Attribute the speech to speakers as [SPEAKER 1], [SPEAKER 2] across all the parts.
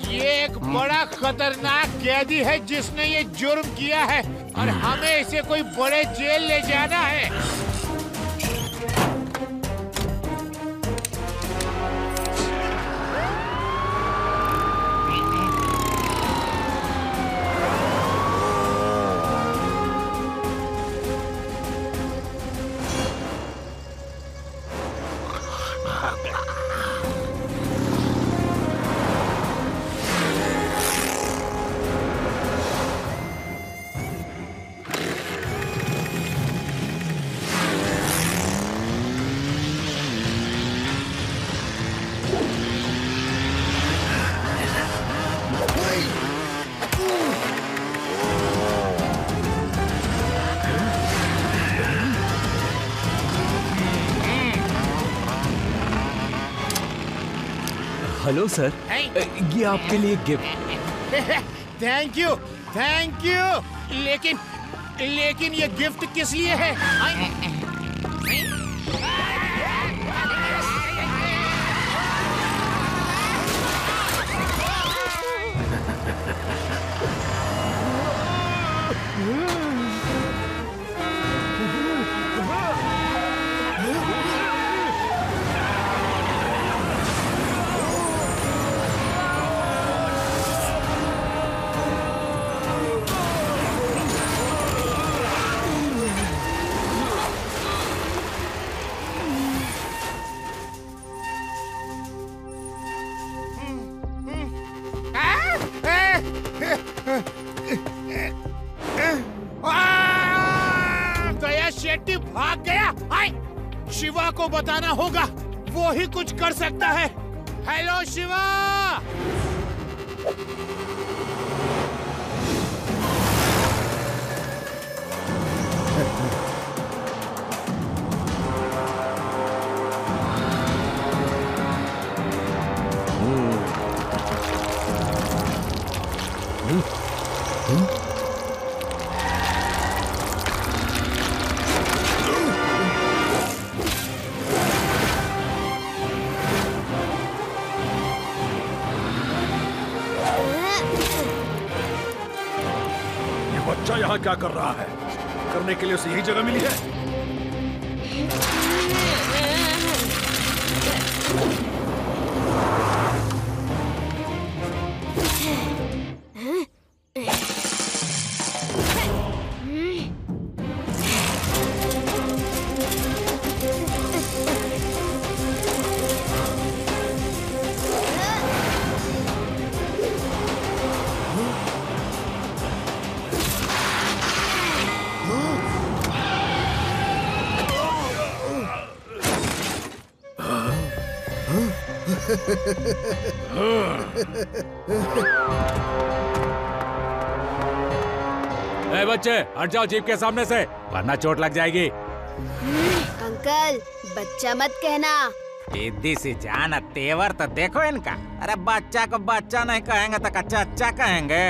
[SPEAKER 1] ये एक बड़ा खतरनाक कैदी है जिसने ये जुर्म किया है और हमें इसे कोई बड़े जेल ले जाना है।
[SPEAKER 2] हेलो सर, ये आपके लिए gift.
[SPEAKER 1] Thank you, thank you. लेकिन ये गिफ्ट किस लिए है? शेट्टी भाग गया। शिवा को बताना होगा, वो ही कुछ कर सकता है। हेलो शिवा।
[SPEAKER 3] बच्चा यहाँ क्या कर रहा है? करने के लिए उसे यही जगह मिली है।
[SPEAKER 4] ए बच्चे, हट जाओ जीप के सामने से, वरना चोट लग जाएगी।
[SPEAKER 5] अंकल, बच्चा मत कहना।
[SPEAKER 6] दीदी सी जान, तेवर तो देखो इनका। अरे बच्चा को बच्चा नहीं कहेंगे तो कच्चा अच्छा कहेंगे।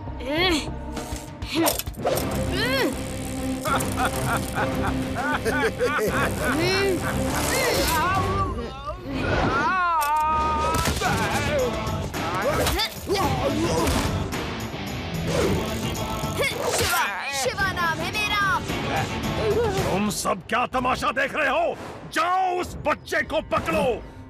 [SPEAKER 5] शिवा, शिवा नाम है मेरा।
[SPEAKER 3] तुम सब क्या तमाशा देख रहे हो? जाओ उस बच्चे को पकड़ो।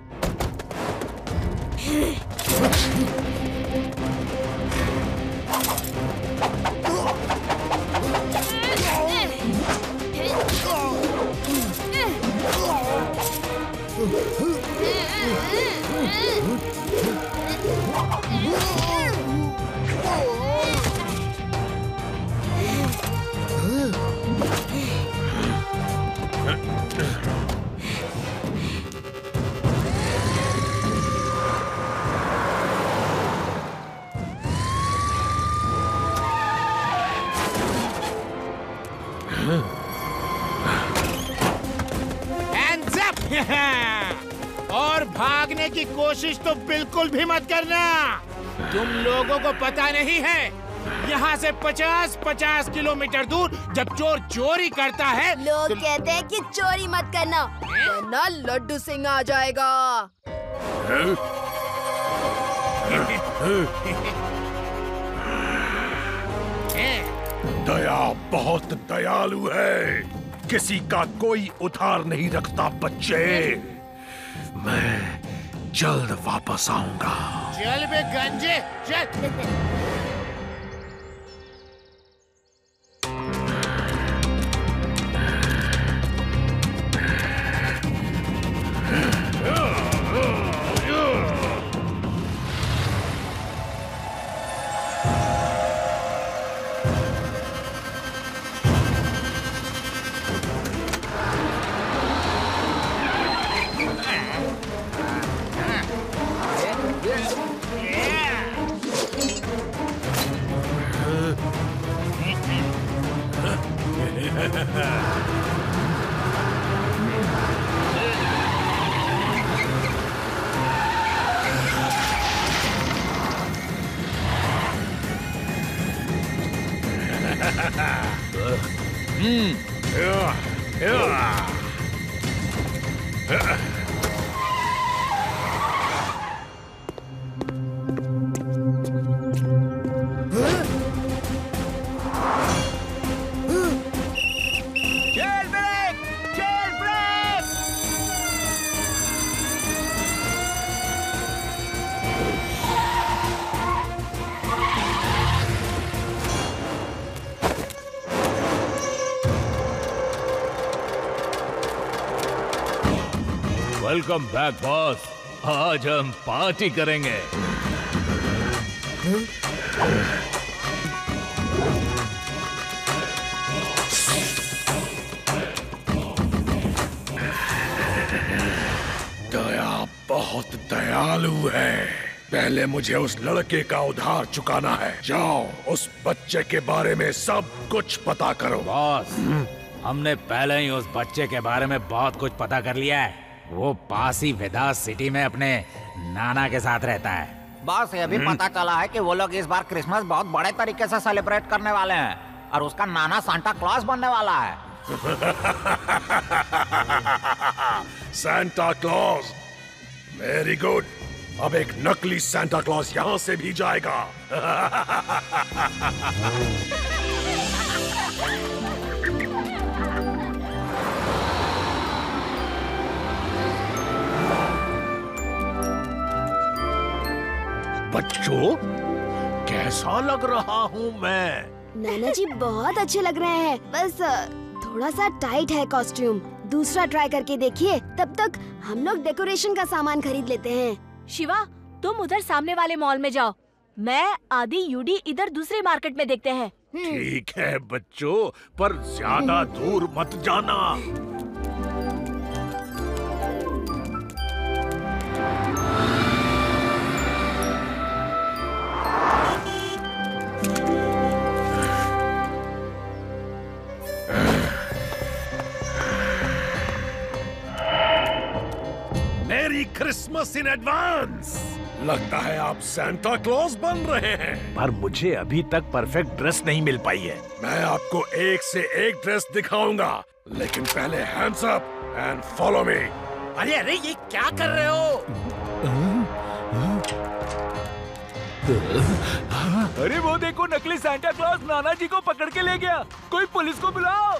[SPEAKER 1] Hands up! और भागने की कोशिश तो बिल्कुल भी मत करना। तुम लोगों को पता नहीं है, यहाँ से 50-50 किलोमीटर दूर जब चोर चोरी करता है
[SPEAKER 5] लोग कहते हैं कि चोरी मत करना, वरना लड्डू सिंह आ जाएगा।
[SPEAKER 3] दया बहुत दयालु है, किसी का कोई उधार नहीं रखता बच्चे। मैं जल्द वापस आऊंगा।
[SPEAKER 1] चल बे गंजे, चल।
[SPEAKER 2] वेलकम बैक बॉस, आज हम पार्टी करेंगे।
[SPEAKER 3] दया बहुत दयालु है। पहले मुझे उस लड़के का उधार चुकाना है। जाओ उस बच्चे के बारे में सब कुछ पता करो।
[SPEAKER 4] बॉस, हमने पहले ही उस बच्चे के बारे में बहुत कुछ पता कर लिया है। वो पास ही वेदास सिटी में अपने नाना के साथ रहता है।
[SPEAKER 6] बॉस, ये भी पता चला है कि वो लोग इस बार क्रिसमस बहुत बड़े तरीके से सेलिब्रेट करने वाले हैं और उसका नाना सांता क्लॉज बनने वाला है।
[SPEAKER 3] Santa Claus, very good. अब एक नकली सांता क्लॉज यहाँ से भी जाएगा। बच्चों, कैसा लग रहा हूँ मैं?
[SPEAKER 5] नाना जी बहुत अच्छे लग रहे हैं, बस थोड़ा सा टाइट है कॉस्ट्यूम। दूसरा ट्राई करके देखिए, तब तक हम लोग डेकोरेशन का सामान खरीद लेते हैं।
[SPEAKER 7] शिवा, तुम उधर सामने वाले मॉल में जाओ, मैं आदि यूडी इधर दूसरे मार्केट में देखते हैं।
[SPEAKER 3] ठीक है बच्चों, पर ज्यादा दूर मत जाना। मेरी क्रिसमस इन एडवांस। लगता है आप सांता क्लॉज बन रहे हैं।
[SPEAKER 2] पर मुझे अभी तक परफेक्ट ड्रेस नहीं मिल पाई है।
[SPEAKER 3] मैं आपको एक से एक ड्रेस दिखाऊंगा, लेकिन पहले hands up and follow me.
[SPEAKER 1] अरे अरे, ये क्या कर रहे हो?
[SPEAKER 2] अरे वो देखो, नकली सांता क्लॉज नाना जी को पकड़ के ले गया। कोई पुलिस को बुलाओ।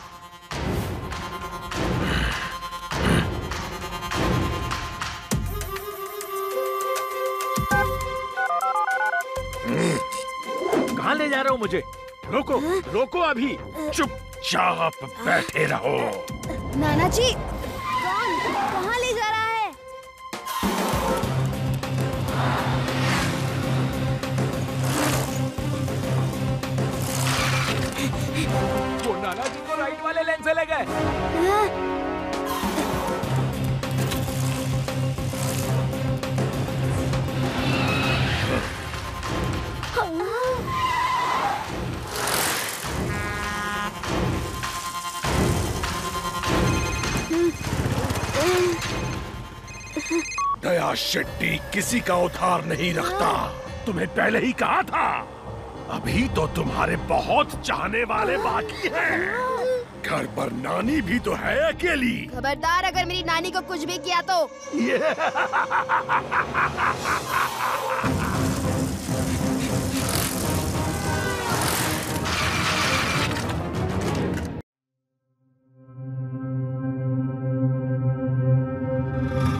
[SPEAKER 3] कहाँ ले जा रहे हो मुझे? रोको, रोको अभी। चुपचाप बैठे रहो।
[SPEAKER 5] नाना जी, कौन कहाँ ले जा रहा है?
[SPEAKER 2] वो नाना जी को राइट वाले लेन से ले गए।
[SPEAKER 3] दया शेट्टी किसी का उधार नहीं रखता। तुम्हें पहले ही कहा था। अभी तो तुम्हारे बहुत चाहने वाले बाकी हैं। घर पर नानी भी तो है अकेली।
[SPEAKER 5] खबरदार, अगर मेरी नानी को कुछ भी किया तो।